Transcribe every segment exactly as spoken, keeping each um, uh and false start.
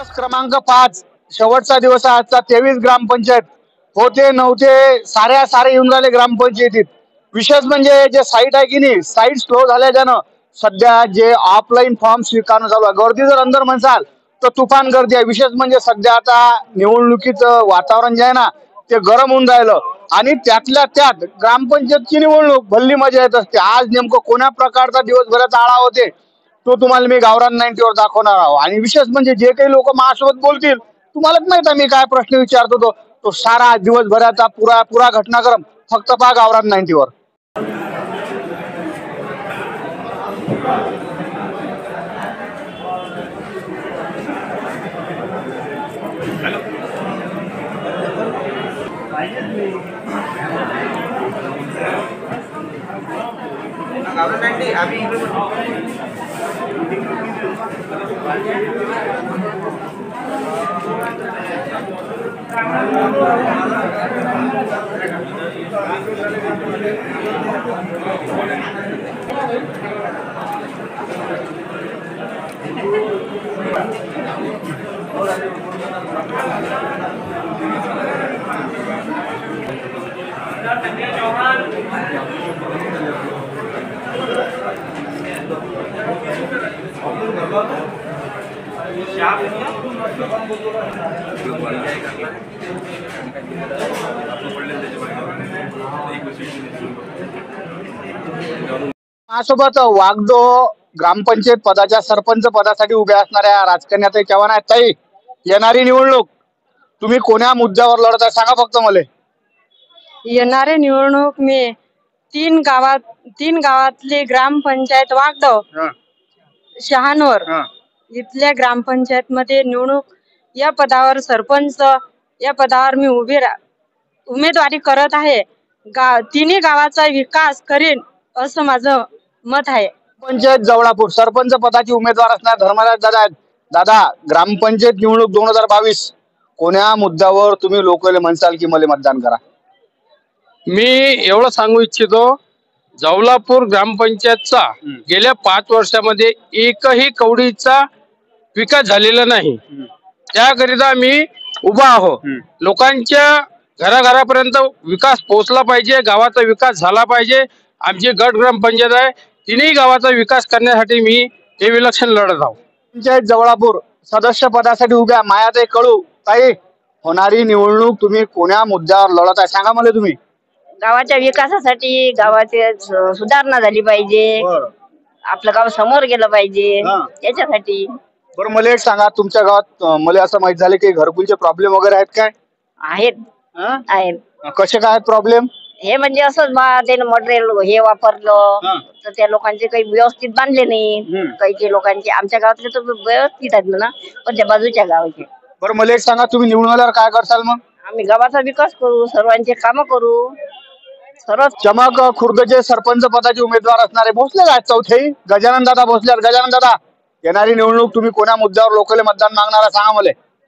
दिवस क्रमांक पाच शेवटचा दिवस आहे आजचा. तेवीस ग्रामपंचायत होते नव्हते साऱ्या सारे येऊन राहिले ग्रामपंचायतीत. विशेष म्हणजे जे साईट आहे की नाही, साईट स्लो झाल्याच्यानं सध्या जे ऑफलाईन फॉर्म स्वीकारणं चालू आहे. गर्दी जर अंदर म्हणसाल तर तुफान गर्दी आहे. विशेष म्हणजे सध्या आता निवडणुकीचं वातावरण जे आहे ना ते गरम होऊन राहिलं आणि त्यातल्या त्यात ग्रामपंचायतची निवडणूक भल्ली मजा येत असते. आज नेमकं कोण्या प्रकारचा दिवसभराचा आढावा होते तो तुम्हाला मी गावरान नाईन्टीवर दाखवणार आहोत. आणि विशेष म्हणजे जे काही लोक माझ्यासोबत बोलतील तुम्हालाच माहित आहे मी काय प्रश्न विचारतो तो तो सारा दिवसभराचा पुरा पुरा घटनाक्रम फक्त पहा गावरान नाईन्टीवर. माझ्यासोबत वागदो ग्रामपंचायत पदाच्या सरपंच पदासाठी उभ्या असणाऱ्या राजकन्याताई चव्हाण आहेत. ताई, येणारी निवडणूक तुम्ही कोण्या मुद्द्यावर लढत आहे सांगा फक्त मला. येणारे निवडणूक मी तीन गावात तीन गावातली ग्रामपंचायत वागदो शहानवर इथल्या ग्रामपंचायत मध्ये निवडणूक या पदावर सरपंच या पदावर मी उभे उमेदवारी करत आहे. गा तिन्ही गावाचा विकास करीन असं माझं मत आहे. पंचायत जवळापूर सरपंच पदाची उमेदवार असणार धर्मराज दादा आहेत. दादा, ग्रामपंचायत निवडणूक दोन हजार बावीस कोण्या मुद्द्यावर तुम्ही लोकले म्हणसाल की मला मतदान करा? मी एवढं सांगू इच्छितो, जवळापूर ग्रामपंचायतचा गेल्या पाच वर्षामध्ये एकही कवडीचा विकास झालेला नाही. त्याकरिता मी उभा आहो. लोकांच्या घराघरापर्यंत विकास पोहोचला पाहिजे, गावाचा विकास झाला पाहिजे. आमची गट ग्रामपंचायत आहे, तिन्ही गावाचा विकास करण्यासाठी मी हे विलक्षण लढत आहो. पंचायत जवळापूर सदस्य पदासाठी उभ्या मायाताई कळू. ताई, होणारी निवडणूक तुम्ही कोण्या मुद्द्यावर लढत आहे सांगा मला तुम्ही. गावाच्या विकासासाठी, गावाची सुधारणा झाली पाहिजे, आपलं गाव समोर गेलं पाहिजे याच्यासाठी. बरं, मला एक सांगा, तुमच्या गावात मला असं माहित झालं की घरकुलचे प्रॉब्लेम वगैरे आहेत काय? आहेत आहेत. कसे काय प्रॉब्लेम? हे म्हणजे असंच बा त्यानं मटेरियल हे वापरलं तर त्या लोकांचे काही व्यवस्थित बांधले नाही. काही काही लोकांचे आमच्या गावातले तर व्यवस्थित आहेत ना, पण त्या बाजूच्या गावाचे. बरं, मला एक सांगा, तुम्ही निवडून आल्यावर काय करसाल मग? आम्ही गावाचा विकास करू, सर्वांचे काम करू. सर्व चमक खुर्दचे सरपंच पदाचे उमेदवार असणारे भोसले आहेत चौथे गजानन दादा भोसले. गजानन दादा, येणारी निवडणूक तुम्ही कोण्या मुद्द्यावर लोकांना मतदान मागणार सांगा मला.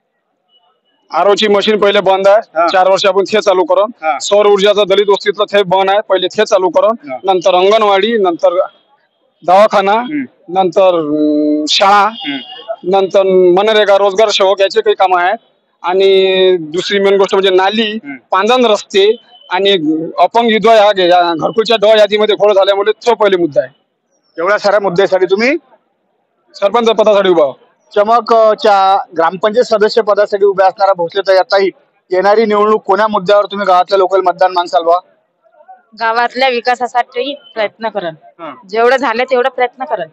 आरोची मशीन पहिले बंद आहे, चार वर्ष आपण ते चालू करून. सौर ऊर्जाचं दलित वस्तीतलं ते बंद आहे, पहिले ते चालू करून. नंतर अंगणवाडी, नंतर दवाखाना, नंतर शाळा, नंतर मनरेगा रोजगार सेवक याचे काही काम आहेत. आणि दुसरी मेन गोष्ट म्हणजे नाली, पांजण रस्ते आणि अपंग विधवा या घरकुलच्या ड यादीमध्ये घोळ झाल्यामुळे तो पहिले मुद्दा आहे. एवढ्या साऱ्या मुद्द्यासाठी तुम्ही सरपंच पदासाठी उभा. चमकच्या ग्रामपंचायत सदस्य पदासाठी उभ्या असणारा भोसले ताई, आताही येणारी निवडणूक कोण्या मुद्द्यावर तुम्ही गावातल्या लोकांना मतदान मागसाल बा? गावातल्या विकासासाठी प्रयत्न करन, जेवढं झालं तेवढं प्रयत्न करन.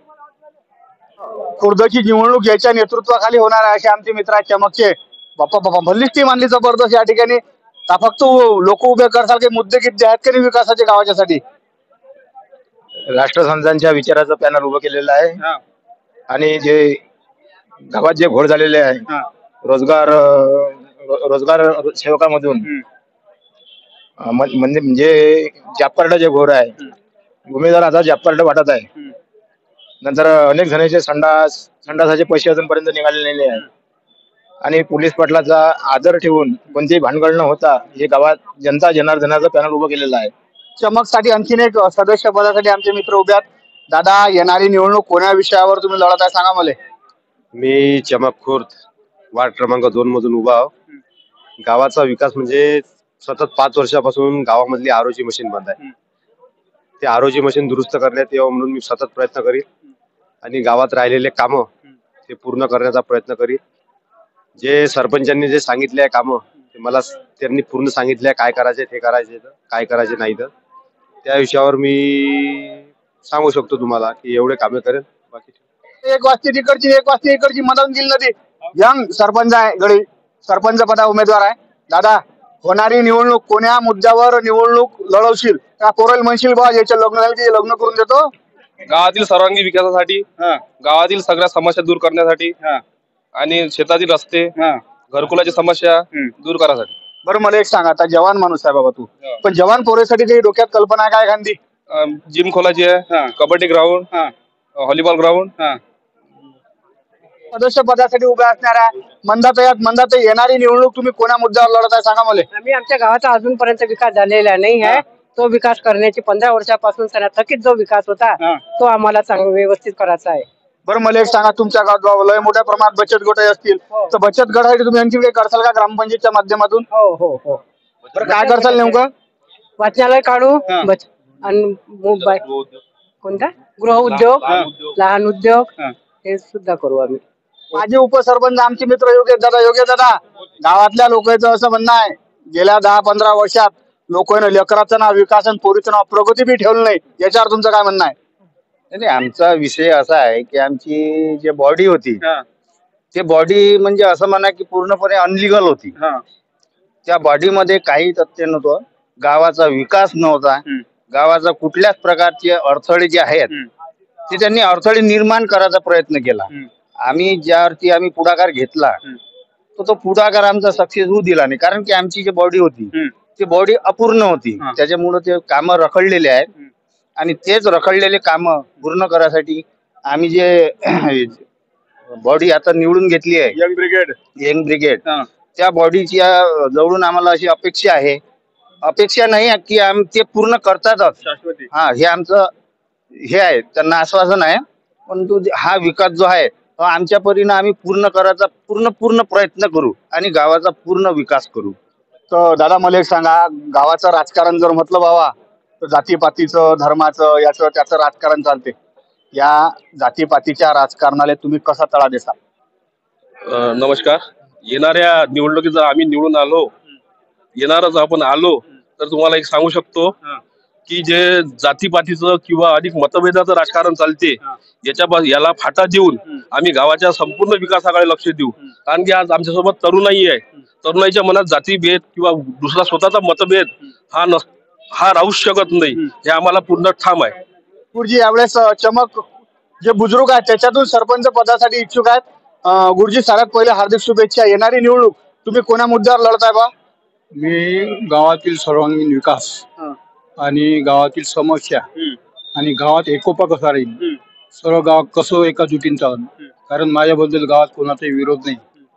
खुर्दची निवडणूक याच्या नेतृत्वाखाली होणार आहे असे आमचे मित्र आहेत चमकचे. बाप्पा बाप्पा भल्लीच टीम आणली जबरदस्त या ठिकाणी. फक्त लोक उभे करसाल काही मुद्दे किती आहेत की विकासाचे गावाच्यासाठी? राष्ट्रसंतांच्या विचाराचं पॅनल उभं केलेलं आहे आणि जे गावात जे घोळ झालेले आहे रोजगार रोजगार सेवकामधून म्हणजे म्हणजे जॉब कार्ड जे घोर आहे, उमेदवार आता जॉब कार्ड वाटत आहे. नंतर अनेक जणांचे संडास संडासाचे पैसे अजूनपर्यंत निघालेले नाही आहे. आणि पोलीस पाटलाचा आदर ठेवून कोणतेही भानगड न होता हे गावात जनता जनार्दनाचं पॅनल उभं केलेलं आहे. चमकसाठी आणखीन एक सदस्य पदासाठी आमचे मित्र उभे आहेत. दादा, येणारी निवडणूक कोण्या विषयावर तुम्ही लढत आहे सांगा मला. मी चमक खुर्द वार्ड क्रमांक दोन मधून उभा आहो. गावाचा विकास म्हणजे सतत पाच वर्षापासून गावामधली आरोची मशीन बंद आहे. ते आरोची मशीन दुरुस्त करण्यात यावं म्हणून मी सतत प्रयत्न करीत आणि गावात राहिलेले कामं ते पूर्ण करण्याचा प्रयत्न करीत. जे सरपंचांनी जे सांगितले आहे कामं ते मला त्यांनी पूर्ण सांगितले काय करायचे ते करायचे काय करायचे नाही तर त्या विषयावर मी सांगू शकतो तुम्हाला की एवढे कामे करेल. बाकी एक वाजती तिकडची एक वाजती इकडची मदन गिल नदी यंग सरपंच आहे गडी सरपंच पदा उमेदवार आहे. दादा होणारी निवडणूक कोण्या मुद्द्यावर निवडणूक लढवशील का कोरल म्हणशील बा याचे लग्न झाले ते लग्न करून देतो. गावातील सर्वांगीण विकासासाठी गावातील सगळ्या समस्या दूर करण्यासाठी आणि शेतातील रस्ते घरकुलाची समस्या दूर करण्यासाठी. बरं मला एक सांग आता जवान माणूस आहे बाबा तू पण जवान पोरेसाठी काही डोक्यात कल्पना काय गांधी. जिम खोलाची आहे कबड्डी ग्राउंड व्हॉलीबॉल ग्राउंड. सदस्य पदासाठी उभ्या असणाऱ्या मंदातयात मंदात येणारी निवडणूक तुम्ही कोणा मुद्द्यावर लढत आहे सांगा मला. आम्ही आमच्या गावाचा अजूनपर्यंत विकास झालेला नाही आहे. तो विकास करण्याची पंधरा वर्षापासून थकीत जो विकास होता तो आम्हाला चांगला व्यवस्थित करायचा आहे. बरं मला एक सांगा तुमच्या गावात लय मोठ्या प्रमाणात बचत गट असतील तर बचत गटासाठी तुम्ही आणखी काही करसाल का ग्रामपंचायतच्या माध्यमातून. हो हो हो बरं काय करसाल नेमकं. वाचनालय काढू बच- आणि मोबाईल कोणता गृह उद्योग लहान उद्योग हे सुद्धा करू आम्ही. माझे उपसरपंच आमचे मित्र योगेश दादा योगेश दादा गावातल्या लोकांचं असं म्हणणं आहे गेल्या दहा पंधरा वर्षात लोकांना लेकराचं नाव विकास आणि पोरीचं नाव प्रगती बी ठेवलं नाही. याच्यावर तुमचं काय म्हणणं आहे. नाही आमचा विषय असा आहे की आमची जे बॉडी होती ते बॉडी म्हणजे असं म्हणा की पूर्णपणे अनलिगल होती. त्या बॉडीमध्ये काही तथ्य नव्हतं. गावाचा विकास नव्हता. गावाचा कुठल्याच प्रकारचे अडथळे जे आहेत ते त्यांनी अडथळे निर्माण करायचा प्रयत्न केला. आम्ही ज्यावरती आम्ही पुढाकार घेतला तर तो पुढाकार आमचा सक्सेस होऊ दिला नाही कारण की आमची जी बॉडी होती ती बॉडी अपूर्ण होती. त्याच्यामुळे ते कामं रखडलेले आहेत आणि तेच रखडलेले कामं पूर्ण करायसाठी आम्ही जे बॉडी आता निवडून घेतली आहे यंग ब्रिगेड यंग ब्रिगेड त्या बॉडीची जवळून आम्हाला अशी अपेक्षा आहे अपेक्षा नाही की आम्ही ते पूर्ण करतातच. हा हे आमचं हे आहे त्यांना आश्वासन आहे. परंतु हा विकास जो आहे तो आमच्या परीने आम्ही पूर्ण करायचा पूर्ण पूर्ण प्रयत्न करू आणि गावाचा पूर्ण विकास करू. तर दादा मला एक सांगा गावाचं राजकारण जर म्हटलं बाबा तर जातीपातीचं धर्माचं याचं त्याचं राजकारण चालते. या जातीपातीच्या राजकारणाला तुम्ही कसा तळा देसाल. नमस्कार. येणाऱ्या निवडणुकीत जर आम्ही निवडून आलो येणारच आपण आलो तर तुम्हाला एक सांगू शकतो की जे जातीपातीचं किंवा अधिक मतभेदाचं राजकारण चालते याच्या याला फाटा देऊन आम्ही गावाच्या संपूर्ण विकासाकडे लक्ष देऊ. कारण की आज आमच्यासोबत तरुणाई आहे. तरुणाईच्या मनात जातीभेद किंवा दुसरा स्वतःचा मतभेद हा नस हा राहूच शकत नाही. हे आम्हाला पूर्ण ठाम आहे. गुरुजी यावेळेस चमक जे बुजुर्ग आहेत त्याच्यातून सरपंच पदासाठी इच्छुक आहेत. गुरुजी सगळ्यात पहिले हार्दिक शुभेच्छा. येणारी निवडणूक तुम्ही कोणा मुद्द्यावर लढताय बा. मी गावातील सर्वांगीण विकास आणि गावातील समस्या आणि गावात एकोपा कसा राहील सर्व गाव कसं एका जुटीन चालून कारण माझ्याबद्दल गावात कोणाचाही विरोध नाही.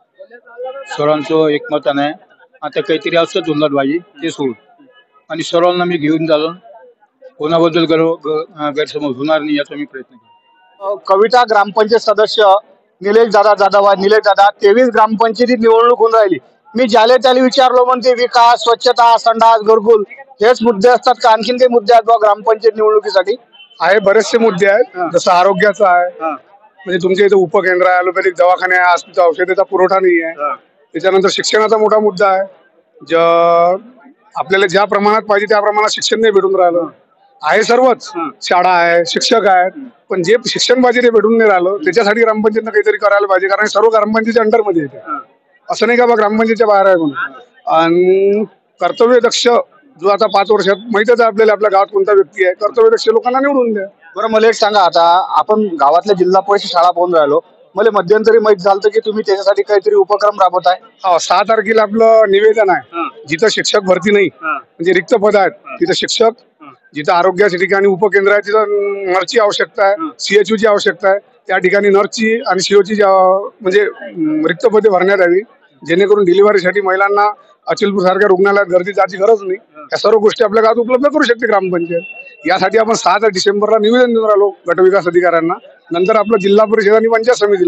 सर्वांचं एकमतानं आहे. आता काहीतरी असतं धुंदत बाजी ते सोडून आणि सर्वांना मी घेऊन चालून कोणाबद्दल गर्व गैरसमज होणार नाही याचा मी प्रयत्न केला. कविता ग्रामपंचायत सदस्य निलेश दादा जाधव निलेश दादा तेवीस ग्रामपंचायतीत निवडणूक होऊन राहिली. मी ज्याले त्याला विचारलो म्हणते विकास स्वच्छता संडास घरकुल हेच मुद्दे असतात का आणखीन काही मुद्दे आहेत बा ग्रामपंचायत निवडणुकीसाठी. आहे बरेचसे मुद्दे आहेत जसं आरोग्याचा आहे म्हणजे तुमच्या इथे उपकेंद्र आहे ॲलोपॅथिक दवाखाने आहे हॉस्पिटल औषधाचा पुरवठा नाही आहे. त्याच्यानंतर शिक्षणाचा मोठा मुद्दा आहे. ज आपल्याला ज्या प्रमाणात पाहिजे त्या प्रमाणात शिक्षण नाही भेटून राहिलं. आहे सर्वच शाळा आहे शिक्षक आहेत पण जे शिक्षण पाहिजे ते भेटून नाही राहिलं. त्याच्यासाठी ग्रामपंचायतनं काहीतरी करायला पाहिजे कारण सर्व ग्रामपंचायतीच्या अंडरमध्ये येते. असं नाही का बा ग्रामपंचायतच्या बाहेर आहे म्हणून. आणि कर्तव्यदक्ष जो आता पाच वर्षात माहितच आहे आपल्याला आपल्या गावात कोणता व्यक्ती आहे कर्तव्यदक्ष लोकांना निवडून द्या. बरं मला एक सांगा आता आपण गावातल्या जिल्हा परिषद शाळा पाहून राहिलो. मला मध्यंतरी माहित झालं की तुम्ही त्याच्यासाठी काहीतरी उपक्रम राबवताय. हो सहा तारखेला आपलं निवेदन आहे. जिथं शिक्षक भरती नाही म्हणजे रिक्त पद आहेत तिथं शिक्षक जिथं आरोग्याच्या ठिकाणी उपकेंद्र आहे तिथं नर्सची आवश्यकता आहे सीएचयू ची आवश्यकता आहे. त्या ठिकाणी नर्सची आणि सीओची म्हणजे रिक्त पदे भरण्यात यावी जेणेकरून डिलिव्हरीसाठी महिलांना अचलपूर सारख्या रुग्णालयात गर्दी जायची गरज नाही. या सर्व गोष्टी आपल्या गावात उपलब्ध करू शकते ग्रामपंचायत. यासाठी आपण सहा डिसेंबरला निवेदन देऊन राहिलो गटविकास अधिकाऱ्यांना. नंतर आपलं जिल्हा परिषद आणि पंचायत समितीला आहे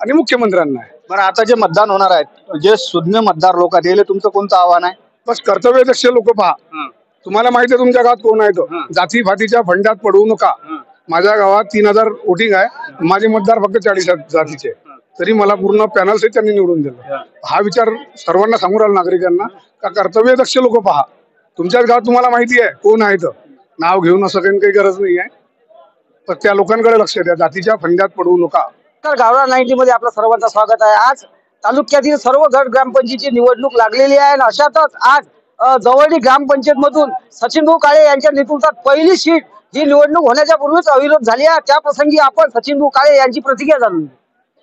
आणि मुख्यमंत्र्यांना आहे. बरं, आता जे मतदान होणार आहेत, जे सुज्ञ मतदार लोक आहेत, याला तुमचं कोणतं आव्हान आहे? बस कर्तव्यदक्ष लोक पहा. तुम्हाला माहिती आहे तुमच्या गावात कोण आहे तो. जाती फातीच्या फंडात पडू नका. माझ्या गावात तीन हजार वोटिंग आहे, माझे मतदार फक्त चाळीस जातीचे, तरी मला पूर्ण पॅनल से त्यांनी निवडून दिलं. हा विचार सर्वांना सांगू राहिला नागरिकांना का कर्तव्यदक्ष लोक पहा. तुमच्याच गावात तुम्हाला माहिती आहे कोण आहे, तर नाव घेऊन असं काही गरज नाही आहे, तर त्या लोकांकडे लक्ष द्या. जातीच्या फंडात पडू नका. तर गावरान नाईन्टी मध्ये आपलं सर्वांचं स्वागत आहे. आज तालुक्यातील सर्व गट ग्रामपंचायतीची निवडणूक लागलेली आहे आणि अशातच आज अ, जवळी ग्रामपंचायत मधून सचिन भाऊ काळे यांच्या नेतृत्वात पहिली सीट ही निवडणूक होण्याच्या पूर्वीच अविरोध झाली आहे. त्या प्रसंगी आपण सचिन भाऊ काळे यांची प्रतिक्रिया जाणून घेऊ.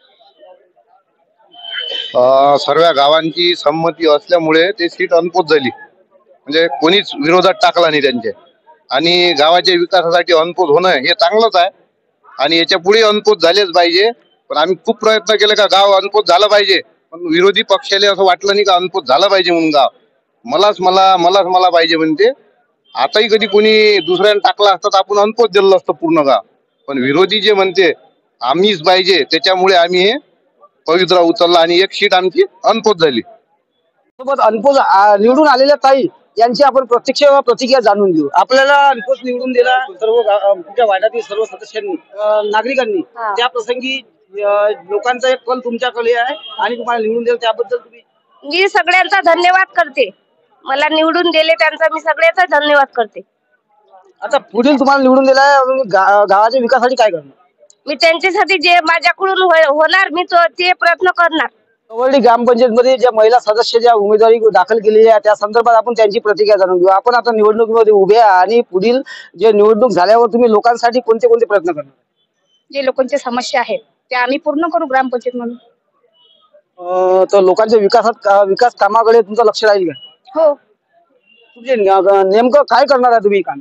अ, सर्व गावांची संमती असल्यामुळे ते सीट अनपोत झाली, म्हणजे कोणीच विरोधात टाकला नाही त्यांचे. आणि गावाच्या विकासासाठी अनपोत होणं हे चांगलंच आहे आणि याच्या पुढे अनपोत झालेच पाहिजे. पण आम्ही खूप प्रयत्न केले का गाव अनपोत झालं पाहिजे, पण विरोधी पक्षाला असं वाटलं नाही का अनपोत झालं पाहिजे म्हणून गाव मलाच मला मलाच मला पाहिजे म्हणते. आताही कधी कोणी दुसऱ्याने टाकला असता तर आपण अनपोत दिलं असतं पूर्ण गाव, पण विरोधी जे म्हणते आम्हीच पाहिजे त्याच्यामुळे आम्ही हे पवित्रा उचलला आणि एक सीट आमची अनपोत झाली. सोबत अनपोत आ, निवडून आलेल्या ताई यांची आपण प्रत्यक्ष प्रतिक्रिया जाणून घेऊ. आपल्याला अनपोत निवडून दिला सर्व गा- अ, तुमच्या वार्डातील सर्व सदस्यांनी, अ, नागरिकांनी. हा. त्या प्रसंगी अ, लोकांचा एक कल तुमच्याकडे आहे आणि तुम्हाला निवडून दिलं त्याबद्दल तुम्ही मी सगळ्यांचा धन्यवाद करते. मला निवडून दिले त्यांचा मी सगळ्याचा धन्यवाद करते. आता पुढील तुम्हाला निवडून दिलाय, तुम्ही गा- गावाच्या विकासासाठी काय करणार? मी त्यांच्यासाठी जे माझ्याकडून हो- होणार मी तो ते प्रयत्न करणार. जवळी ग्रामपंचायत मध्ये ज्या महिला सदस्य ज्या उमेदवारी दाखल केलेली आहे त्या संदर्भात आपण त्यांची प्रतिक्रिया जाणून घेऊ. आपण आता निवडणुकीमध्ये उभे आहे आणि पुढील जे निवडणूक झाल्यावर तुम्ही लोकांसाठी कोणते कोणते प्रयत्न करणार? जे लोकांच्या समस्या आहेत त्या आम्ही पूर्ण करू ग्रामपंचायत म्हणून. अ, तर लोकांच्या विकासात का- विकास कामाकडे तुमचं लक्ष राहील का? हो. तुमचे न- नेमकं काय करणार आहे तुम्ही काम?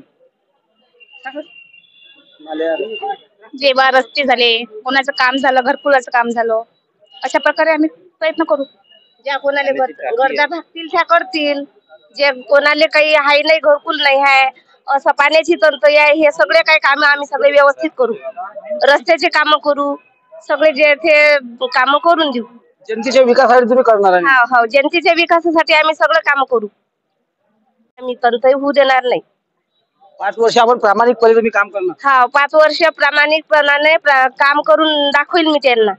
जेव्हा रस्ते झाले, कोणाचं काम झालं, घरकुलाचं काम झालं, अशा प्रकारे आम्ही प्रयत्न करू. ज्या कोणाला गर- गरजा भागतील त्या करतील. जे कोणाला काही हाय नाही, घरकुल नाही आहे, असं पाण्याची टंचाई आहे, हे सगळे काही काम आम्ही सगळे व्यवस्थित करू. रस्त्याचे काम करू, सगळे जे ते काम करून देऊ. जनतेच्या विकासासाठी तुम्ही करणार आहे? हा हो, जनतेच्या विकासासाठी आम्ही सगळं काम करू. आम्ही टंचाई होऊ देणार नाही. पाच वर्ष आपण प्रामाणिकपणे तुम्ही काम करणार? हा, पाच वर्ष प्रामाणिकपणाने प्रा- काम करून दाखवेल मी त्यांना.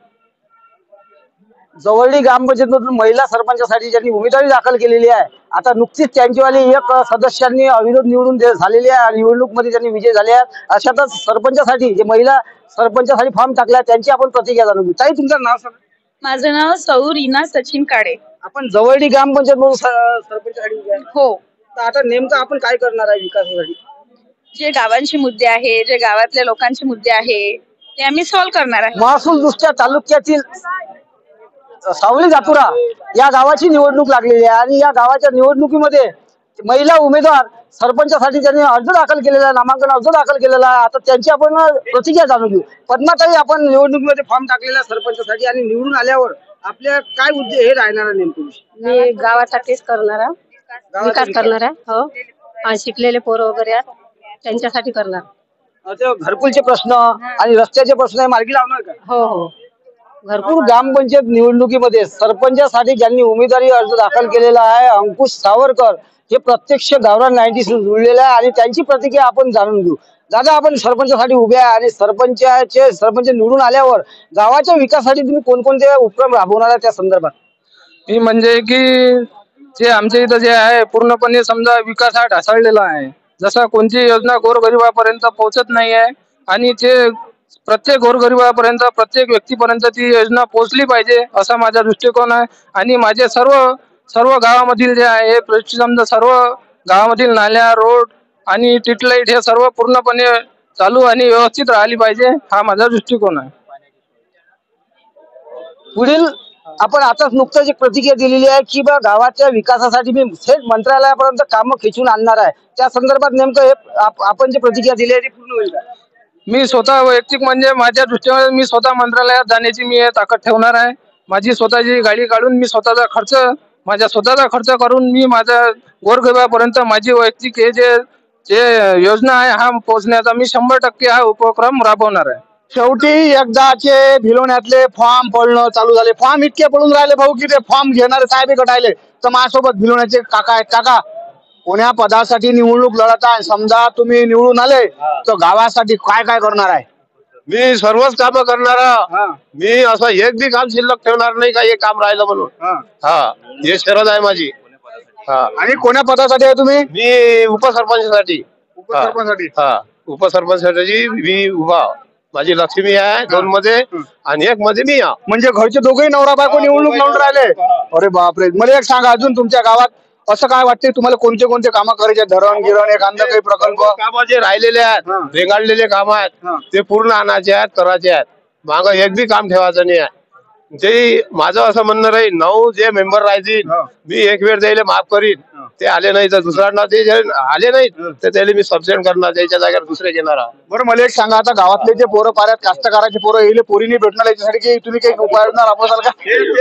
जवळी ग्रामपंचायतीमधून महिला सरपंचासाठी ज्यांनी उमेदवारी दाखल केलेली आहे, आता नुकतीच त्यांचीवाली एक सदस्यांनी अविरोध निवडून दे- झालेली आहे. निवडणूक मध्ये त्यांनी विजय झाले आहेत. अशातच सरपंचासाठी जे महिला सरपंचासाठी फॉर्म टाकला त्यांची आपण प्रतिक्रिया जाणून घेऊ. ताई, तुमचं नाव सांगा. माझं नाव सौ रीना सचिन काळे. आपण जवळी ग्रामपंचायत मधून स- सरपंचासाठी उभे आहे. हो. तर आता नेमकं आपण काय करणार आहे विकासासाठी? जे गावांचे मुद्दे आहे, जे गावातल्या लोकांचे मुद्दे आहे ते आम्ही सॉल्व्ह करणार आहे. महसूल दृष्ट्या तालुक्यातील सावली जातुरा या गावाची निवडणूक लागलेली आहे आणि या गावाच्या निवडणुकीमध्ये महिला उमेदवार सरपंचासाठी त्यांनी अर्ज दाखल केलेला आहे, नामांकन अर्ज दाखल केलेला आहे. आता त्यांची आपण प्रतिक्रिया जाणून घेऊ. पद्माताई, आपण निवडणुकीमध्ये फॉर्म टाकलेला आहे सरपंचासाठी आणि निवडून आल्यावर आपल्या काय उद्देश हे राहणार आहे नेमकं? मी गावासाठीच करणार आहे, विकास करणार आहे. हो, आणि शिकलेले पोरं वगैरे आहेत त्यांच्यासाठी करणार. अं, ते घरकुलचे प्रश्न आणि रस्त्याचे प्रश्न हे मार्गी लावणार का? हो हो. भरपूर ग्रामपंचायत निवडणुकीमध्ये सरपंचासाठी ज्यांनी उमेदवारी अर्ज दाखल केलेला आहे, अंकुश सावरकर, हे प्रत्यक्ष गावरान नाईन्टीशी जुळलेले आहे आणि त्यांची प्रतिक्रिया आपण जाणून घेऊ. दादा, आपण सरपंचासाठी उभे आहे आणि सरपंचाचे सरपंच निवडून आल्यावर गावाच्या विकासासाठी तुम्ही कोणकोणते उपक्रम राबवणार आहे त्या संदर्भात? ती म्हणजे की जे आमच्या इथं जे आहे पूर्णपणे समजा विकास हा ढासळलेला आहे. जसा कोणती योजना गोरगरिबापर्यंत पोहोचत नाही आहे आणि ते प्रत्येक गोरगरिबापर्यंत प्रत्येक व्यक्तीपर्यंत ती योजना पोहोचली पाहिजे असा माझा दृष्टिकोन आहे. आणि माझे सर्व सर्व गावामधील जे आहे समजा सर्व गावामधील नाल्या, रोड आणि स्ट्रीट लाईट हे सर्व पूर्णपणे चालू आणि व्यवस्थित राहिली पाहिजे हा माझा दृष्टिकोन आहे. पुढील आपण आताच नुकताच एक प्रतिक्रिया दिलेली आहे की बा गावाच्या विकासासाठी मी थेट मंत्रालयापर्यंत कामं खिचून आणणार आहे. त्या संदर्भात नेमकं हे आप- आपण जे प्रतिक्रिया दिली आहे ती पूर्ण होईल का? मी स्वतः वैयक्तिक म्हणजे माझ्या दृष्टीने मी स्वतः मंत्रालयात जाण्याची मी ताकद ठेवणार आहे. माझी स्वतःची गाडी काढून मी स्वतःचा खर्च माझ्या स्वतःचा खर्च करून मी माझ्या गोरगरिबापर्यंत माझी वैयक्तिक हे जे जे योजना आहे हा पोहोचण्याचा मी शंभर टक्के हा उपक्रम राबवणार आहे. शेवटी एकदाचे भिलवण्यातले फॉर्म पडणं चालू झाले. फॉर्म इतके पडून राहिले भाऊ की ते फॉर्म घेणारे साहेब कटायले. तर माझ्यासोबत भिलवण्याचे काका आहेत. काका, कोण्या पदासाठी निवडणूक लढत आहे? समजा तुम्ही निवडून आले तर गावासाठी काय काय करणार आहे? मी सर्वच कामं करणार. मी असं एक बी काम शिल्लक ठेवणार नाही का हे काम राहिलं म्हणून. हा, हे शरद आहे माझी. हा, आणि कोण्या पदासाठी आहे तुम्ही? मी उपसरपंचसाठी. उपसरपंचसाठी? हा, उपसरपंचसाठी मी उभा. माझी लक्ष्मी आहे दोन मध्ये आणि एक मध्ये मी आहे. म्हणजे घरचे दोघेही नवरा बायको निवडणूक लढून राहिले? अरे बापरे. मला एक सांगा, अजून तुमच्या गावात असं काय वाटते तुम्हाला, कोणते कोणते कामं करायचे? धरण गिरण एखादा काही प्रकल्प काम जे राहिलेले आहेत, रेंगाळलेले काम आहेत, ते पूर्ण आणायचे आहेत, करायचे आहेत. मागं एक बी काम ठेवायचं नाही आहे. जे माझं असं म्हणणं राहील, नऊ जे मेंबर राहतील मी एक वेळ द्यायला माफ करीन. ते आले नाही तर दुसऱ्यांना, ते आले नाहीत तर त्याला मी सबसेंड करणार, त्याच्या जागेवर दुसरे घेणार. बरं, मला एक सांगा, आता गावातले जे पोरं पाऱ्यात कास्तकाराचे पोरं येईल पोरीने भेटणार, याच्यासाठी की तुम्ही काही उपाययोजना राबवताल का?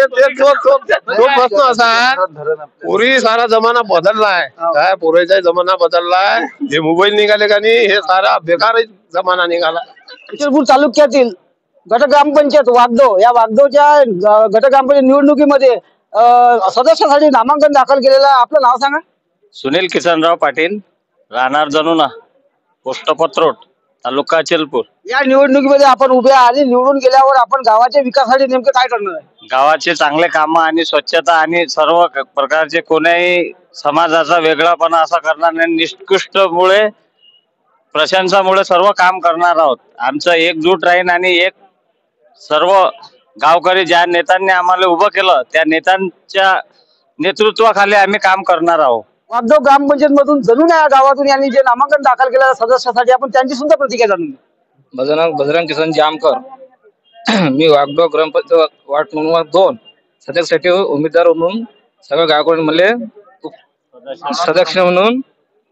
तो प्रश्न असा आहे, पोरी सारा जमाना बदललाय. काय पोरीचा जमाना बदललाय. हे मोबाईल निघाले का नाही, हे सारा बेकार जमाना निघाला. अचलपूर तालुक्यातील गट ग्रामपंचायत वागदो, या वागदोच्या गट ग्रामपंचायत निवडणुकीमध्ये सदस्यासाठी नामांकन दाखल केलेलं आहे. आपलं नाव सांगा. सुनील किसनराव पाटील, राहणार जनुना, पोस्ट पत्रोट, तालुका अचलपूर. या निवडणुकीमध्ये आपण उभे आहे आणि निवडून गेल्यावर आपण गावाच्या विकासासाठी नेमकं काय करणार आहे? गावाचे चांगले कामं आणि स्वच्छता आणि सर्व प्रकारचे कोण्याही समाजाचा वेगळापणा असा करणार नाही. निष्कृष्टमुळे प्रशंसामुळे सर्व काम करणार आहोत. आमचं एकजूट राहीन आणि एक सर्व गावकरी ज्या नेत्यांनी आम्हाला उभं केलं त्या नेत्यांच्या नेतृत्वाखाली आम्ही काम करणार आहोत. वागदो ग्रामपंचायत मधून जणून या गावातून यांनी जे नामांकन दाखल केलं सदस्यासाठी, आपण त्यांची सुद्धा प्रतिक्रिया जाणून. माझं नाव बजरंग किसन जामकर. मी वागदो ग्रामपंचायत वार्ड नंबर दोन सदस्यासाठी उमेदवार म्हणून सगळ्या गावकरी मला सदस्य म्हणून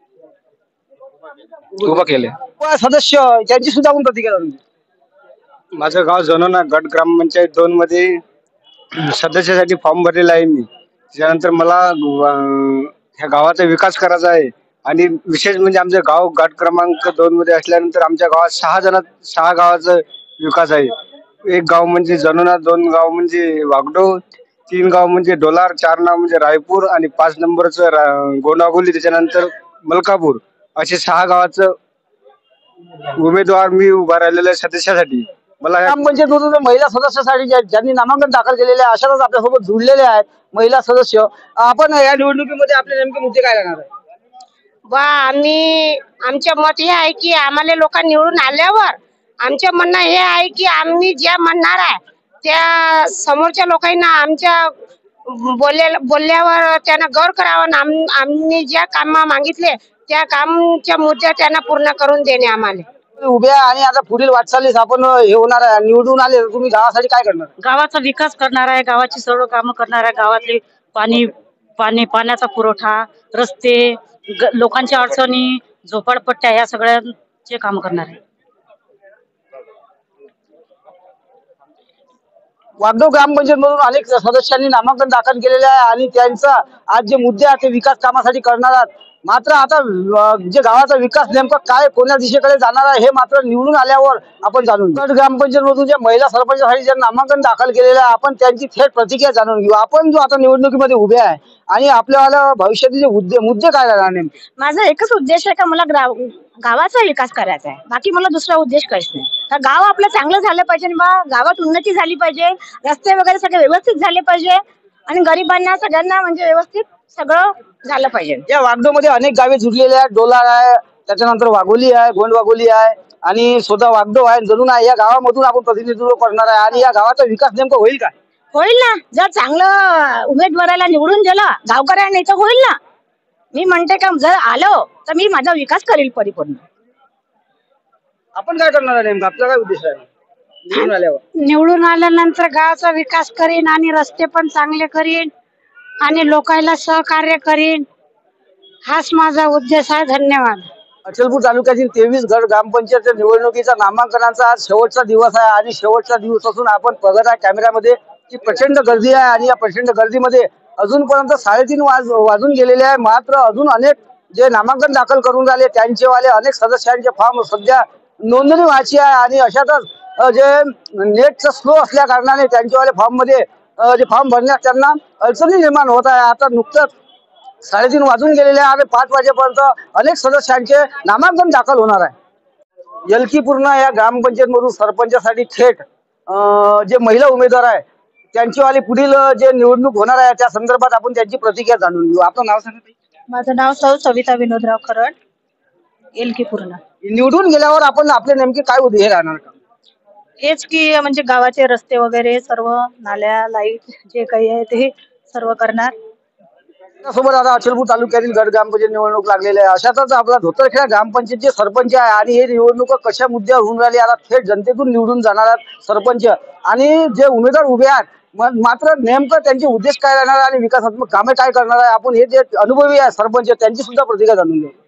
उभं केले. सदस्य त्यांची सुद्धा आपण प्रतिक्रिया जाणून. माझं गाव जनोना गट ग्रामपंचायत दोन मध्ये सदस्यासाठी फॉर्म भरलेला आहे मी. त्यानंतर मला ह्या गावाचा विकास करायचा आहे आणि विशेष म्हणजे आमचं गाव गट क्रमांक दोन मध्ये असल्यानंतर आमच्या गावात सहा जण सहा गावाचा विकास आहे. एक गाव म्हणजे जनोना, दोन गाव म्हणजे वागडो, तीन गाव म्हणजे डोलार, चार नाव म्हणजे रायपूर आणि पाच नंबरचं गोंडागोली, त्याच्यानंतर मलकापूर, असे सहा गावाचं उमेदवार मी उभा राहिलेला आहे सदस्यासाठी. मला ग्रामपंचायत मधून महिला सदस्यासाठी ज्यांनी नामांकन दाखल केलेले आहे अशाच आपल्यासोबत जुळलेले आहेत महिला सदस्य. आपण या निवडणुकीमध्ये आपले नेमके मुद्दे काय राहणार आहे? बा आम्ही आमचं मत हे आहे की आम्हाला लोक निवडून आल्यावर आमचं म्हणणं हे आहे की आम्ही ज्या म्हणणार आहे त्या समोरच्या लोकांना आमच्या बोलल्या बोलल्यावर त्यांना गौर करावा. आम्ही ज्या काम मागितले त्या कामच्या मुद्द्या त्यांना पूर्ण करून देणे आम्हाला. उभ्या आणि आता पुढील वाटचालीस आपण हे होणार आहे, निवडून आले तुम्ही गावासाठी काय करणार? गावाचा विकास करणार आहे, गावाची सर्व कामं करणार आहे. गावातले पाणी पाणी पाण्याचा पुरवठा, रस्ते, लोकांच्या अडचणी, झोपडपट्ट्या या सगळ्यांचे काम करणार आहे. वागदो ग्रामपंचायत मधून अनेक सदस्यांनी नामांकन दाखल केलेले आहे आणि त्यांचा आज जे मुद्दे आहेत ते विकास कामासाठी करणार आहेत. मात्र आता जे गावाचा विकास नेमका काय कोण्या दिशेकडे जाणार आहे हे मात्र निवडून आल्यावर आपण जाणून घेऊ. ग्रामपंचायत मधून ज्या महिला सरपंचासाठी जे नामांकन दाखल केलेलं आहे आपण त्यांची थेट प्रतिक्रिया जाणून घेऊ. आपण जो आता निवडणुकीमध्ये उभे आहे आणि आपल्याला भविष्यातील जे मुद्दे काय राहणार नेमके? माझा एकच उद्देश आहे का मला गावाचा विकास करायचा आहे, बाकी मला दुसरा उद्देश काहीच नाही. गाव आपलं चांगलं झालं पाहिजे, गावात उन्नती झाली पाहिजे, रस्ते वगैरे सगळे व्यवस्थित झाले पाहिजे आणि गरिबांना सगळ्यांना म्हणजे व्यवस्थित सगळं झालं पाहिजे. या वागदोमध्ये अनेक गावे जुळलेले आहेत. डोलार आहे, त्याच्यानंतर वाघोली आहे, गोंडवाघोली आहे आणि स्वतः वागदो आहे, जणून आहे. या गावामधून आपण प्रतिनिधित्व करणार आहे आणि या गावाचा विकास नेमका होईल का? होईल ना, जर चांगलं उमेदवाराला निवडून दिलं गावकऱ्यांनी तर होईल ना. मी म्हणते का जर आलो तर मी माझा विकास करेल परिपूर्ण. आपण काय करणार आहे नेमका, आपला काय उद्देश आहे निवडून आल्यावर? निवडून आल्यानंतर गावाचा विकास करीन आणि रस्ते पण चांगले करीन आणि लोकांना सहकार्य करीन, हाच माझा उद्देश आहे. धन्यवाद. अचलपूर तालुक्यातील तेवीस गट ग्रामपंचायत निवडणुकीचा नामांकनाचा आज शेवटचा दिवस आहे आणि शेवटचा दिवस असून आपण बघत आहे कॅमेऱ्यामध्ये की प्रचंड गर्दी आहे आणि या प्रचंड गर्दीमध्ये अजूनपर्यंत साडेतीन वाज वाजून गेलेले आहे. मात्र अजून अनेक जे नामांकन दाखल करून राहिले त्यांचे वाले अनेक सदस्यांचे फॉर्म सध्या नोंदणी व्हायची आहे आणि अशातच अ, जे नेटचं स्लो असल्या कारणाने त्यांच्यावाले फॉर्ममध्ये अ, जे फॉर्म भरण्यास त्यांना अडचणी निर्माण होत आहे. आता नुकतंच साडेतीन वाजून गेलेले आहे आणि पाच वाजेपर्यंत अनेक सदस्यांचे नामांकन दाखल होणार आहे. यलकीपूर्ण या ग्रामपंचायत मधून सरपंचासाठी थेट अ, जे महिला उमेदवार आहे त्यांचीवाली पुढील जे निवडणूक होणार आहे त्या संदर्भात आपण त्यांची प्रतिक्रिया जाणून घेऊ. आपलं नाव सांगा. माझं नाव सौ सविता विनोदराव खरड, एलकीपूर्ण. निवडून गेल्यावर आपण आपले नेमके काय उद्देश राहणार का? हेच की म्हणजे गावाचे रस्ते वगैरे सर्व, नाल्या, लाईट जे काही आहे ते सर्व करणार. सोबत आता अचलपूर तालुक्यातील गट ग्रामपंचायत निवडणूक लागलेली आहे. अशातच आपला धोतरखेडा ग्रामपंचायतचे सरपंच आहे आणि हे निवडणूक कशा मुद्द्यावर होऊन राहिली. आता थेट जनतेतून निवडून जाणारा सरपंच आणि जे उमेदवार उभे आहेत मात्र नेमकं त्यांचे उद्देश काय राहणार आणि विकासात्मक कामे काय करणार आहे आपण हे जे अनुभवी आहे सरपंच त्यांची सुद्धा प्रतिक्रिया जाणून घेऊ.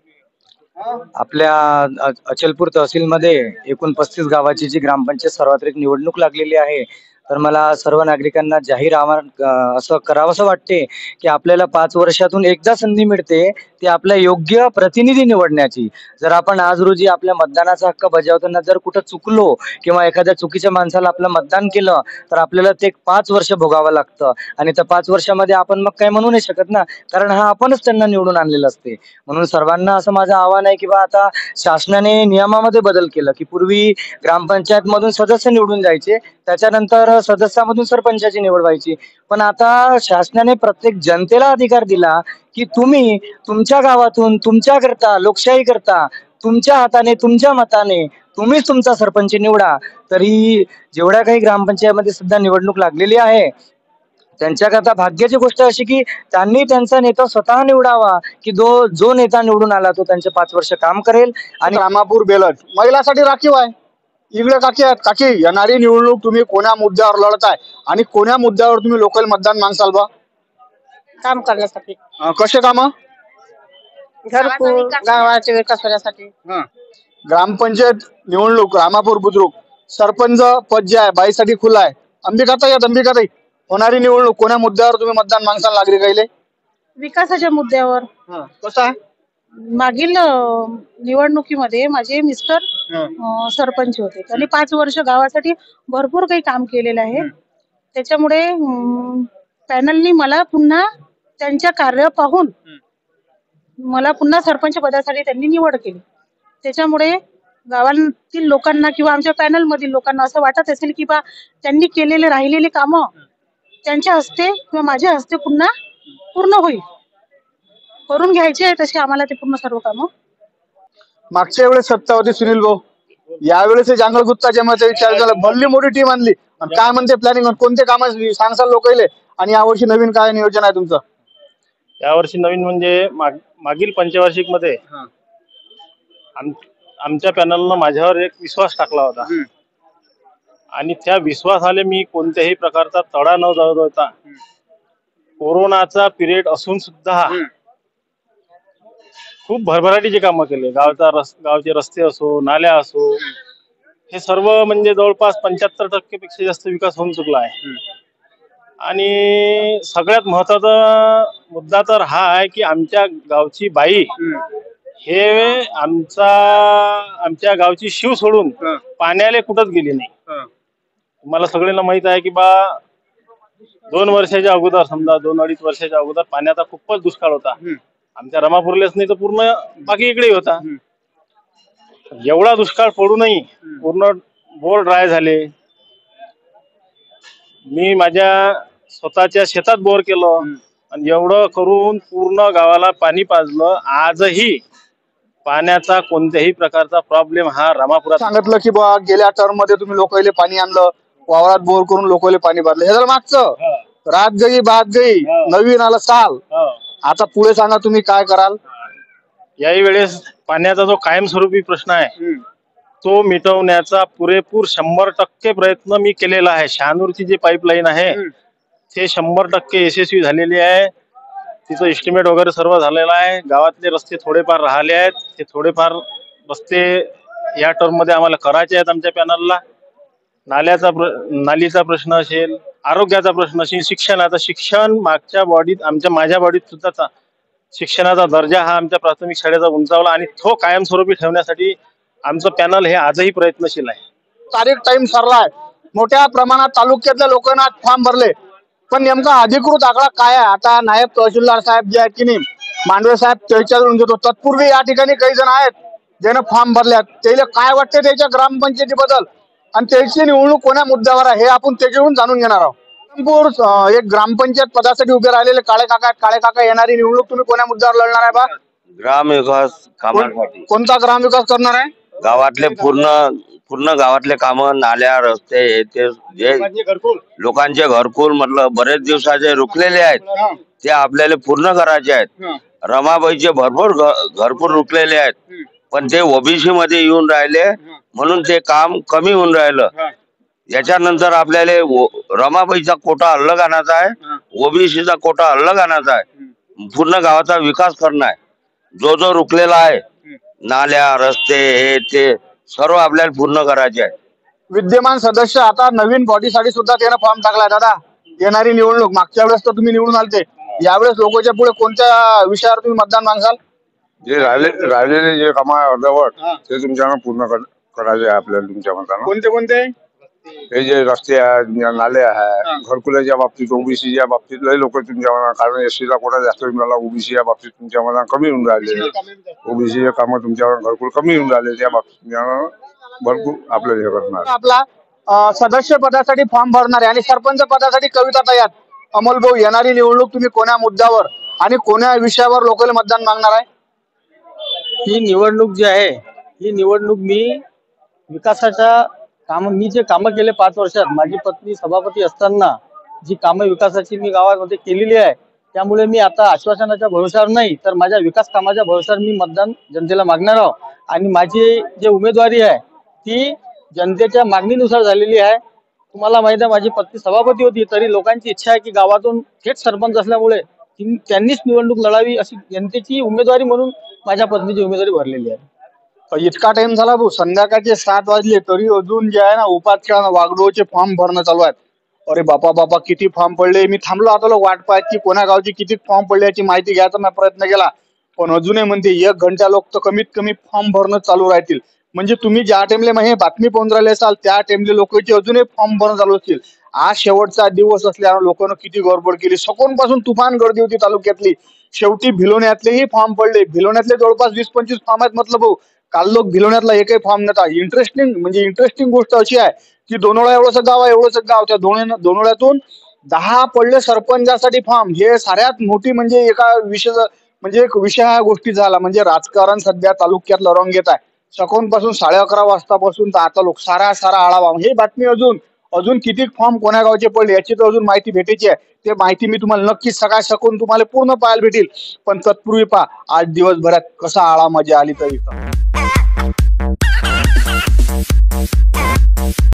आपल्या अचलपूर तहसीलमध्ये एकूण पस्तीस गावाची जी ग्रामपंचायत सार्वत्रिक निवडणूक लागलेली आहे. तर मला सर्व नागरिकांना जाहीर आव्हान असं करावंसं वाटते की आपल्याला पाच वर्षातून एकदा संधी मिळते ती आपल्या योग्य प्रतिनिधी निवडण्याची. जर आपण आज रोजी आपल्या मतदानाचा हक्क बजावताना जर कुठं चुकलो किंवा एखाद्या चुकीच्या माणसाला आपलं मतदान केलं तर आपल्याला ते पाच वर्ष भोगावं लागतं आणि त्या पाच वर्षामध्ये आपण मग काय म्हणू नाही शकत ना, कारण हा आपणच त्यांना निवडून आणलेलं असते. म्हणून सर्वांना असं माझं आव्हान आहे की बा आता शासनाने नियमामध्ये बदल केला की पूर्वी ग्रामपंचायत मधून सदस्य निवडून जायचे, त्याच्यानंतर सदस्यामधून सरपंचाची निवड व्हायची. पण आता शासनाने प्रत्येक जनतेला अधिकार दिला की तुम्ही तुमच्या गावातून तुमच्या करता लोकशाही करता तुमच्या हाताने तुमच्या मताने तुम्हीच तुमचा सरपंच निवडा. तरी जेवढ्या काही ग्रामपंचायतीमध्ये सुद्धा निवडणूक लागलेली आहे त्यांच्याकरता भाग्याची गोष्ट अशी की त्यांनी त्यांचा नेता स्वतः निवडावा की जो जो नेता निवडून आला तो त्यांचे पाच वर्ष काम करेल. आणि रामापूर बेलट महिलासाठी राखीव आहे. इकडे काकी आहेत. काकी, येणारी निवडणूक तुम्ही कोण्या मुद्द्यावर लढत आहे आणि कोण्या मुद्द्यावर तुम्ही लोकल मतदान मागसाल बा? काम करण्यासाठी. कसे काम? घरकुल, गावाचे विकास होण्यासाठी. ग्रामपंचायत निवडणूक रामापूर बुद्रुक सरपंच पद जे आहे बाईसाठी खुलं आहे. अंबिकाताई आहेत. अंबिकाताई, होणारी निवडणूक कोण्या मुद्द्यावर तुम्ही मतदान मागसाल नागरिकांना? विकासाच्या मुद्द्यावर. कसं आहे? मागील अं, निवडणुकीमध्ये माझे मिस्टर अं, सरपंच होते. त्यांनी पाच वर्ष गावासाठी भरपूर काही काम केलेलं आहे. त्याच्यामुळे अं, पॅनलनी मला पुन्हा त्यांच्या कार्य पाहून मला पुन्हा सरपंच पदासाठी त्यांनी निवड केली. त्याच्यामुळे गावातील लोकांना किंवा आमच्या पॅनल मधील लोकांना असं वाटत असेल की बा त्यांनी केलेले राहिलेले कामं त्यांच्या हस्ते किंवा माझ्या हस्ते पुन्हा पूर्ण होईल, करून घ्यायचे आहे तसे आम्हाला ते पूर्ण सर्व कामं. मागच्या वेळेस सत्ता होती सुनील भाऊ, यावेळेस जांगल गुत्ताच्या मते विचार झाला, भरली मोठी टीम आणली. काय म्हणते प्लॅनिंग, कोणते काम सांगसाल लोकांना आणि यावर्षी नवीन काय नियोजन आहे तुमचं? यावर्षी नवीन म्हणजे माग, मागील पंचवार्षिक मध्ये आम, आमच्या पॅनलनं माझ्यावर एक विश्वास टाकला होता आणि त्या विश्वासाले मी कोणत्याही प्रकारचा तडा न जाऊ देता कोरोनाचा पिरियड असून सुद्धा खूप भरभराटीचे कामं केले. गावचा रस गावचे रस्ते असो, नाल्या असो, हे सर्व म्हणजे जवळपास पंच्याहत्तर टक्के पेक्षा जास्त विकास होऊन चुकला आहे. आणि सगळ्यात महत्वाचा मुद्दा तर हा आहे की आमच्या गावची बाई हे आमचा आमच्या गावची शिव सोडून पाण्याला कुठंच गेली नाही. मला सगळ्यांना माहित आहे की बा दोन वर्षाच्या अगोदर समजा दोन अडीच वर्षाच्या अगोदर पाण्याचा खूपच दुष्काळ होता. आमच्या रमापूरलाच नाही तर पूर्ण बाकी इकडे होता. एवढा दुष्काळ पडूनही पूर्ण बोर ड्राय झाले. मी माझ्या स्वतःच्या शेतात बोर केलं आणि एवढं करून पूर्ण गावाला पाणी पाजलं. आजही पाण्याचा कोणत्याही प्रकारचा प्रॉब्लेम हा रामापुरात सांगितलं की बा गेल्या टर्म मध्ये तुम्ही लोकांना पाणी आणलं, वावरात बोर करून लोकांना पाणी भरलं. हे झालं मागचं. रात गई बात गई, नवीन आलं साल. आता पुढे सांगा तुम्ही काय कराल? याही वेळेस पाण्याचा जो कायमस्वरूपी प्रश्न आहे तो मिटवण्याचा पुरेपूर शंभर टक्के प्रयत्न मी केलेला आहे. शहानूरची जी पाईपलाईन आहे ते शंभर टक्के यशस्वी झालेली आहे. तिचं एस्टिमेट वगैरे सर्व झालेलं आहे. गावातले रस्ते थोडेफार राहिले आहेत. ते थोडेफार रस्ते या टर्म मध्ये आम्हाला करायचे आहेत आमच्या पॅनलला. नाल्याचा प्र नालीचा प्रश्न असेल, आरोग्याचा प्रश्न असेल, शिक्षणाचा शिक्षण मागच्या बॉडीत आमच्या माझ्या बॉडीत सुद्धा शिक्षणाचा दर्जा हा आमच्या प्राथमिक शाळेचा उंचावला आणि तो कायमस्वरूपी ठेवण्यासाठी आमचं पॅनल हे आजही प्रयत्नशील आहे. तारीख टाइम सरलाय. मोठ्या प्रमाणात तालुक्यातल्या लोकांना फॉर्म भरले, पण नेमका अधिकृत आकडा काय आहे आता नायब तहसीलदार साहेब जे आहेत की नाही मांडवे साहेब त्याच्याकडून घेतो. तत्पूर्वी या ठिकाणी काही जण आहेत ज्यानं फॉर्म भरल्यात. त्याला काय वाटते त्याच्या ग्रामपंचायतीबद्दल आणि त्याची निवडणूक कोण्या मुद्द्यावर आहे हे आपण त्याच्याकडून जाणून घेणार आहोत. नागपूर एक ग्रामपंचायत पदासाठी उभे राहिलेले काळे काका काळे काका येणारी निवडणूक तुम्ही कोण्या मुद्द्यावर लढणार आहे बा? ग्राम विकास कामांसाठी. कोणता ग्राम विकास करणार आहे? गावातले पूर्ण पूर्ण गावातले काम, नाल्या, रस्ते, हे ते जे लोकांचे घरकुल म्हटलं बरेच दिवसाचे रुकलेले आहेत ते आपल्याला पूर्ण करायचे आहेत. रमाबाईचे भरपूर घरकुल रुकलेले आहेत, पण ते ओबीसी मध्ये येऊन राहिले म्हणून ते काम कमी होऊन राहिलं. याच्यानंतर आपल्याला रमाबाईचा कोटा अलग आणायचा आहे, ओबीसीचा कोटा अलग आणायचा आहे. पूर्ण गावाचा विकास करणं आहे. जो जो रुकलेला आहे नाल्या, रस्ते, हे ते सर्व आपल्याला पूर्ण करायचे आहे. विद्यमान सदस्य आता नवीन बॉडीसाठी सुद्धा त्यानं फॉर्म टाकलाय. दादा, येणारी निवडणूक मागच्या वेळेस तर तुम्ही निवडून आलते, यावेळेस लोकांच्या पुढे कोणत्या विषयावर तुम्ही मतदान मागसाल? जे राहिले राहिलेले जे काम आहे अर्धवट ते तुमच्याकडे पूर्ण करायचे आहे आपल्याला. तुमच्या मतानं कोणते कोणते? हे जे रस्ते आहेत, नाले आहेत, घरकुलाच्या बाबतीत, ओबीसीच्या बाबतीत लय लोक तुमच्या, कारण एससीला कोटा जास्त मिळाला, ओबीसीच्या बाबतीत तुमच्या मनात कमी होऊन राहिले. ओबीसीचे काम तुमच्यावर घरकुल कमी होऊन राहिले, त्या बाबतीत भरपूर आपल्याला हे करणार. आपला सदस्य पदासाठी फॉर्म भरणार आहे आणि सरपंच पदासाठी कविता तयार. अमोल भाऊ, येणारी निवडणूक तुम्ही कोण्या मुद्द्यावर आणि कोण्या विषयावर लोकांना मतदान मागणार आहे? ही निवडणूक जी आहे ही निवडणूक मी विकासाच्या काम, मी जे कामं केले पाच वर्षात, माझी पत्नी सभापती असताना जी कामं विकासाची मी गावामध्ये केलेली आहे, त्यामुळे मी आता आश्वासनाच्या भरोशावर नाही तर माझ्या विकास कामाच्या भरोशावर मी मतदान जनतेला मागणार आहोत. आणि माझी जे उमेदवारी आहे ती जनतेच्या मागणीनुसार झालेली आहे. तुम्हाला माहिती आहे माझी पत्नी सभापती होती, तरी लोकांची इच्छा आहे की गावातून थेट सरपंच असल्यामुळे त्यांनीच निवडणूक लढावी अशी जनतेची उमेदवारी म्हणून माझ्या पत्नीची उमेदवारी भरलेली आहे. इतका टाइम झाला भाऊ, संध्याकाळचे सात वाजले तरी अजून जे आहे ना उपाध्याय वागडोचे फॉर्म भरणं चालू आहेत. अरे बापा बापा, किती फॉर्म पडले. मी थांबलो आता लोक वाट पाहत की कोणा गावची किती फॉर्म पडले याची माहिती घ्यायचा मी प्रयत्न केला, पण अजूनही म्हणते एक घंटा लोक तर कमीत कमी फॉर्म भरणं चालू राहतील. म्हणजे तुम्ही ज्या टाइमले हे बातमी पाहून राहिले असाल त्या टाइमले लोकांची अजूनही फॉर्म भरणं चालू असतील. आज शेवटचा दिवस असल्यानं लोकांना किती गडबड केली. सकाळून पासून तुफान गर्दी होती तालुक्यातली. शेवटी भिलोण्यातलेही फॉर्म पडले. भिलोण्यातले जवळपास वीस पंचवीस फॉर्म आहेत. मतलब भाऊ, काल लोक भिलोण्यातला एकही फॉर्म नव्हता. इंटरेस्टिंग म्हणजे इंटरेस्टिंग गोष्ट अशी आहे की दोनोळा एवढंच गाव आहे, एवढंच गाव, त्या दोन दोनोळ्यातून दहा पडले सरपंचासाठी फॉर्म. हे साऱ्यात मोठी म्हणजे एका विषय म्हणजे एक विषय हा गोष्टी झाला. म्हणजे राजकारण सध्या तालुक्यातलं रंग येत आहे. सकाळून पासून साडे अकरा वाजतापासून तर आता लोक सारा सारा आळावा. हे बातमी अजून अजून किती फॉर्म कोण्या गावचे पडले याची तर अजून माहिती भेटायची आहे. ते माहिती मी तुम्हाला नक्कीच सकाळ सकाळून तुम्हाला पूर्ण पाहायला भेटेल. पण तत्पूर्वी पहा आज दिवसभरात कसा आळा मजा आली तरी.